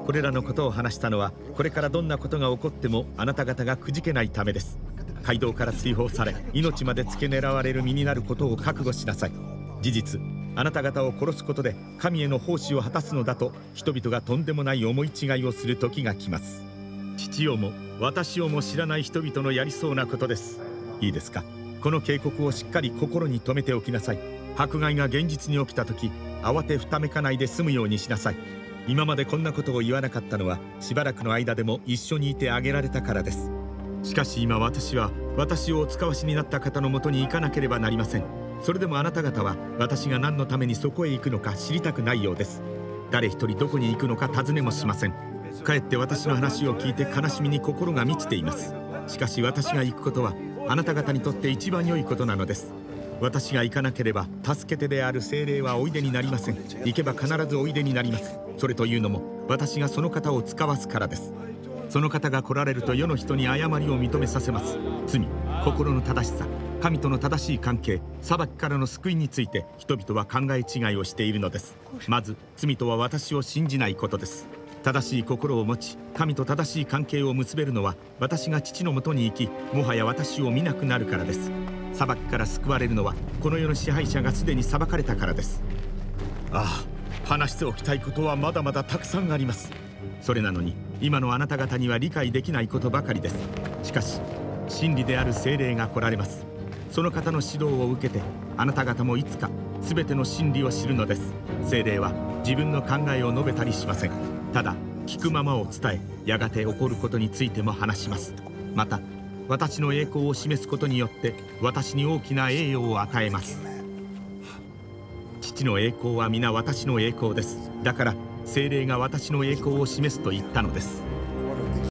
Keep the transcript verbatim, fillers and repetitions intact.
これらのことを話したのは、これからどんなことが起こってもあなた方がくじけないためです。街道から追放され、命まで付け狙われる身になることを覚悟しなさい。事実、あなた方を殺すことで神への奉仕を果たすのだと人々がとんでもない思い違いをする時が来ます。父をも私をも知らない人々のやりそうなことです。いいですか。この警告をしっかり心に留めておきなさい。迫害が現実に起きた時、慌てふためかないで済むようにしなさい。今までこんなことを言わなかったのは、しばらくの間でも一緒にいてあげられたからです。しかし今私は私をお使わしになった方のもとに行かなければなりません。それでもあなた方は私が何のためにそこへ行くのか知りたくないようです。誰一人どこに行くのか尋ねもしません。かえって私の話を聞いて悲しみに心が満ちています。しかし私が行くことはあなた方にとって一番良いことなのです。私が行かなければ助け手である精霊はおいでになりません。行けば必ずおいでになります。それというのも私がその方を使わすからです。その方が来られると世の人に誤りを認めさせます。罪、心の正しさ、神との正しい関係、裁きからの救いについて人々は考え違いをしているのです。まず罪とは私を信じないことです。正しい心を持ち神と正しい関係を結べるのは、私が父のもとに行きもはや私を見なくなるからです。裁きから救われるのは、この世の支配者がすでに裁かれたからです。ああ、話しておきたいことはまだまだたくさんあります。それなのに今のあなた方には理解できないことばかりです。しかし真理である精霊が来られます。その方の指導を受けてあなた方もいつか全ての真理を知るのです。精霊は自分の考えを述べたりしません。ただ聞くままを伝え、やがて起こることについても話します。また私の栄光を示すことによって私に大きな栄誉を与えます。父の栄光は皆私の栄光です。だから精霊が私の栄光を示すと言ったのです。